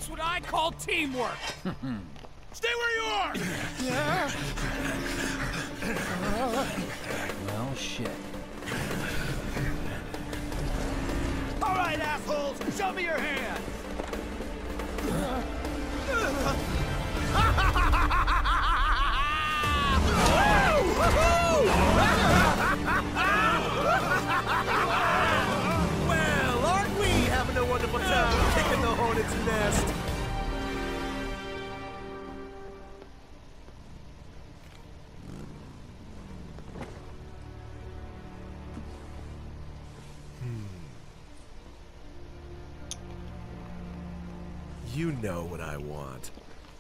That's what I call teamwork. Stay where you are. Yeah. Well, shit. All right, assholes, show me your hands. Well, aren't we having a wonderful time kicking the hornet's nest? You know what I want.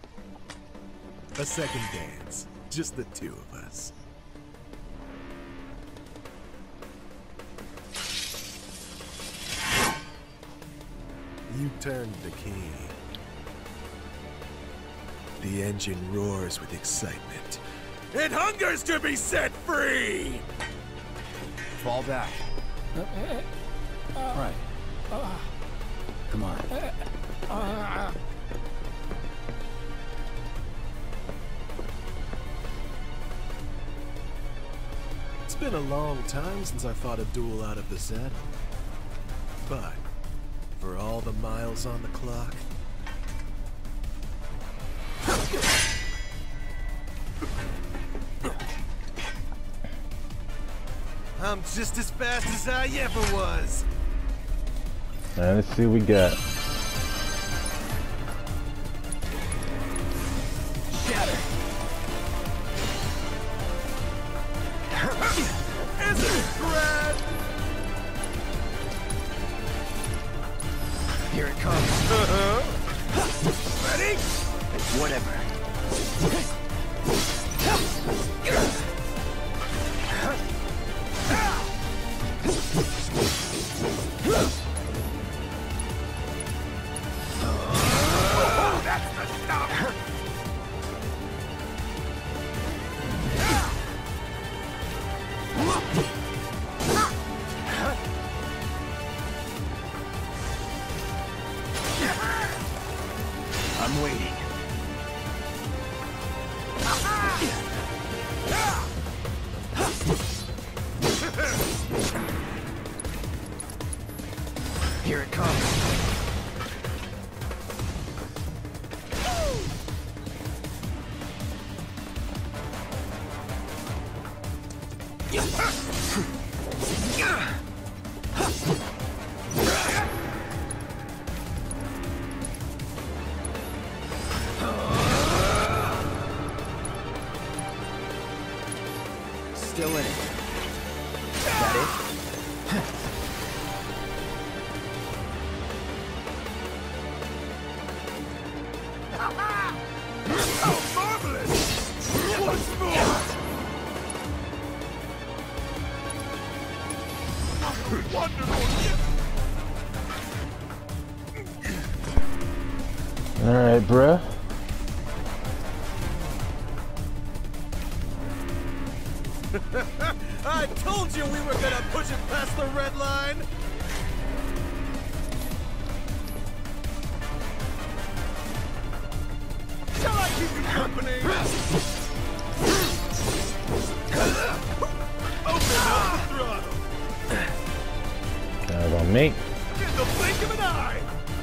A second dance. Just the two of us. You turned the key. The engine roars with excitement. It hungers to be set free! Fall back. Right. Come on. It's been a long time since I fought a duel out of the set. But, for all the miles on the clock... I'm just as fast as I ever was! Alright, let's see what we got. Shatter. Isn't it grand? Here it comes. Ready? Whatever. Oh, that's the stuff! I'm waiting. Here it comes. Still in it. Is that it? Oh, marvelous! Once more! Wonderful! Alright, bruh. I told you we were gonna push it past the red line! Shall I keep you company? Open up the throttle! That was on me. In the blink of an eye!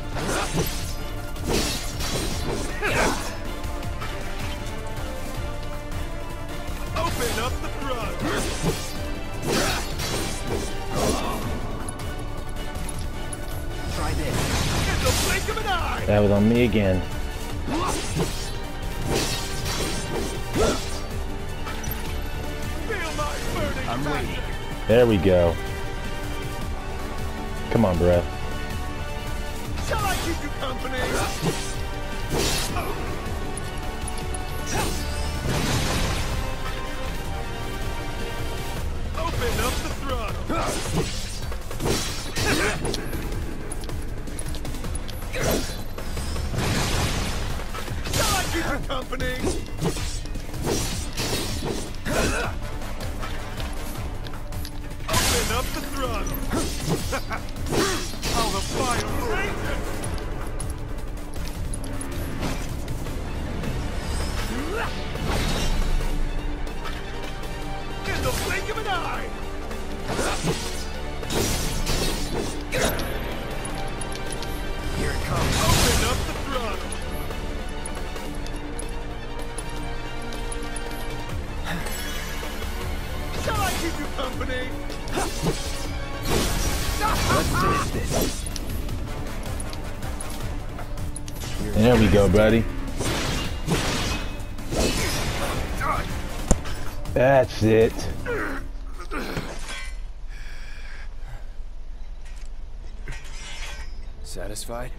Open up the throttle! Try this. In the blink of an eye! That was on me again. Feel my burning I'm passion. waiting. There we go. Come on, bruh. Shall I keep you company? Open up the throttle. Shall I keep you company? Open up the throttle. How the fire rages! denied! Here it comes. Open up the throttle! Shall I keep you company? Let's finish this. There we go, buddy. That's it. Satisfied?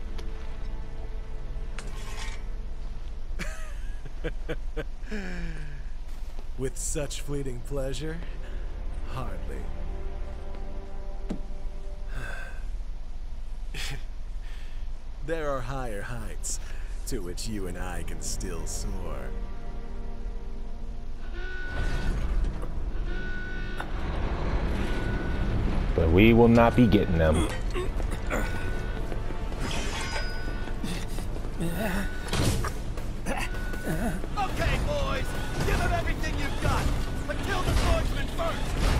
With such fleeting pleasure? Hardly. There are higher heights to which you and I can still soar. But we will not be getting them. Okay, boys, give them everything you've got, but kill the swordsman first!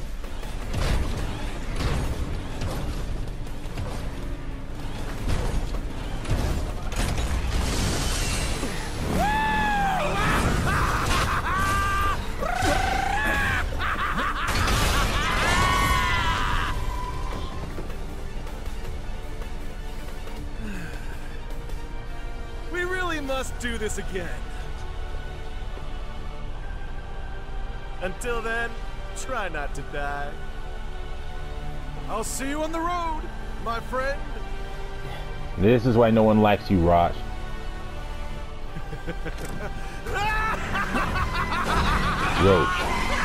We really must do this again. Until then, try not to die. I'll see you on the road, my friend. This is why no one likes you, Rouche. Rouche.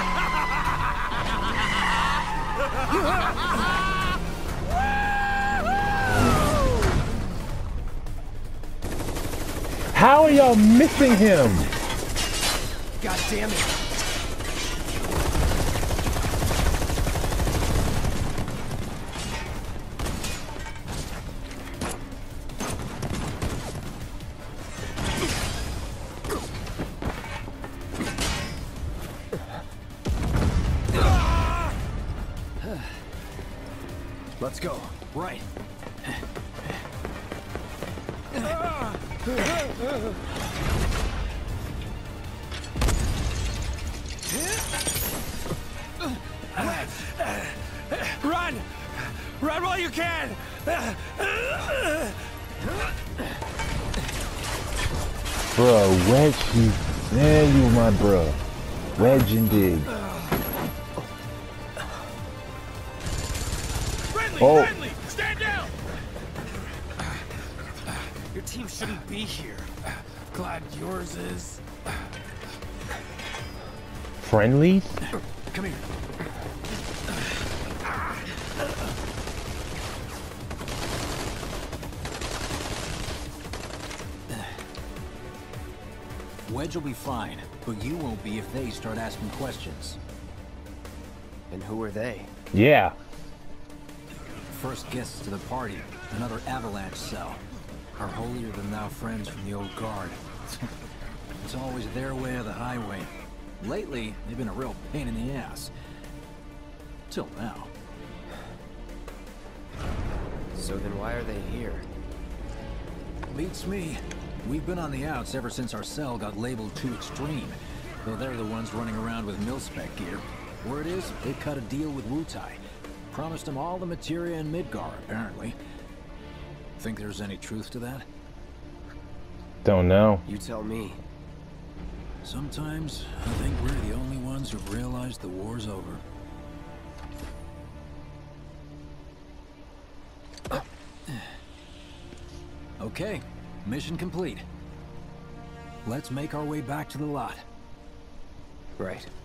How are y'all missing him? God damn it. Let's go. Right. Run! Run while you can! Bro, Wedge, there you my bro. Wedge indeed. Friendly! Oh. Friendly! Stand down! Your team shouldn't be here. Glad yours is. Friendlies? Come here. Wedge will be fine, but you won't be if they start asking questions. And who are they? Yeah. First guests to the party, another avalanche cell. Our holier-than-thou friends from the old guard. It's always their way or the highway. Lately, they've been a real pain in the ass. Till now. So then why are they here? Beats me. We've been on the outs ever since our cell got labeled too extreme. Though they're the ones running around with mil-spec gear. Word is, they cut a deal with Wutai. Promised them all the materia in Midgar, apparently. Think there's any truth to that? Don't know. You tell me. Sometimes, I think we're the only ones who've realized the war's over. Okay, mission complete. Let's make our way back to the lot. Right.